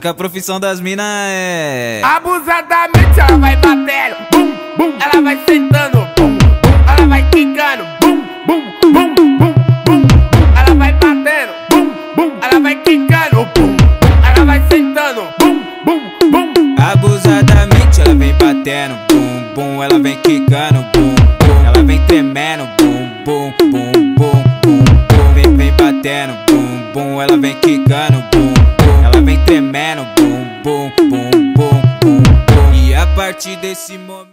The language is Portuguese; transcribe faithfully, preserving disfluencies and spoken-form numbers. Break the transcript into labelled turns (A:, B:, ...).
A: Que a profissão das minas é...
B: Abusadamente ela vai batendo, bum, bum. Ela vai sentando, bum, bum. Ela vai quicando, bum, bum, bum, bum, bum. Ela vai batendo, bum, bum. Ela vai quicando, bum, bum. Ela vai sentando, bum, bum, bum.
A: Abusadamente ela vem batendo, bum, bum. Ela vem quicando, bum, bum. Ela vem tremendo, bum, bum, bum, bum, bum, bum. Vem, vem batendo, bum, bum. Ela vem quicando, bum, bum. Ela vem tremendo, bum, bum, bum, bum, bum, bum. E a partir desse momento